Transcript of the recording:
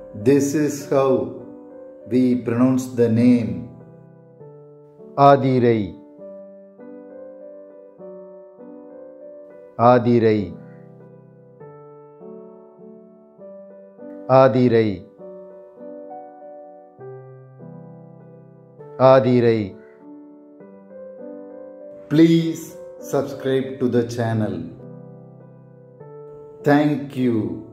This is how we pronounce the name Adirai, Adirai, Adirai, Adirai. Please subscribe to the channel. Thank you.